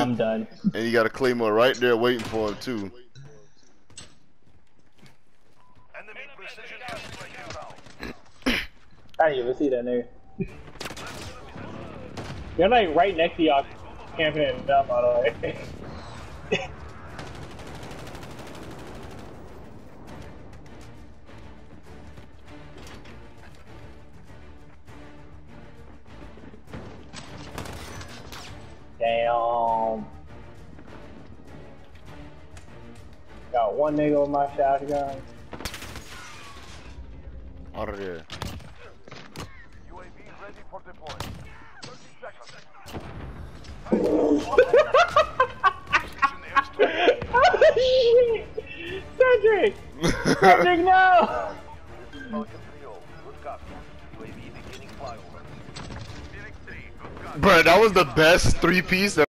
I'm done. And you got a Claymore right there waiting for him too. I didn't even see that nigga. They're like right next to y'all camping in the dump, by the way. Damn. Got one nigga with my shotgun. Out of there. UAV ready for deployment. 30 seconds. Cedric! Cedric, no! Bro, that was the best 3-piece that